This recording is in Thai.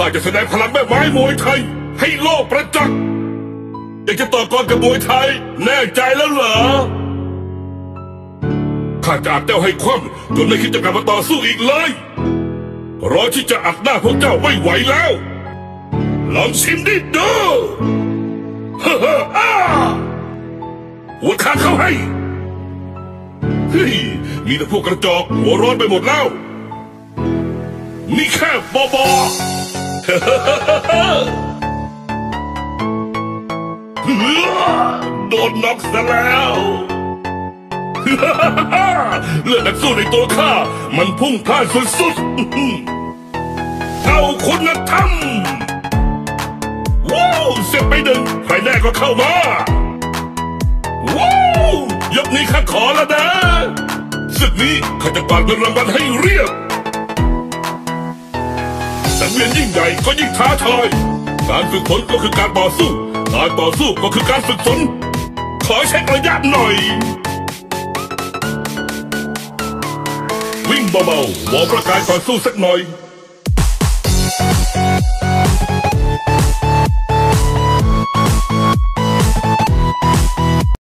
ข้าจะแสดงพลังแม่ไม้มวยไทยให้โลกประจักษ์อยากจะต่อกรกับมวยไทยแน่ใจแล้วเหรอข้าจะอัดเจ้าให้คว่ำจนไม่คิดจะกลับมาต่อสู้อีกเลยรอที่จะอัดหน้าพวกเจ้าไม่ไหวแล้วลองชิมดิดูฮ่าฮ่าอ้าหัวขาเข้าให้เฮ้ยมีแต่พวกกระจอกหัวร้อนไปหมดแล้วนี่แค่บอบอโดนน็อกซะแล้วเลือดนักสู้ในตัวข้ามันพุ่งพล่านสุดๆเอาคุณธรรมว้าวเสียบไปหนึ่งใครแน่ก็เข้ามาว้าวยกนี้ข้าขอแล้วนะศึกนี้ข้าจะกวาดเงินรางวัลให้เรียบสังเวียนยิ่งใหญ่ก็ยิ่งท้าทายการฝึกฝนก็คือการต่อสู้การต่อสู้ก็คือการฝึกฝนขอเช็คระยะหน่อยวิ่งเบาๆวอร์มร่างกายก่อนสู้สักหน่อย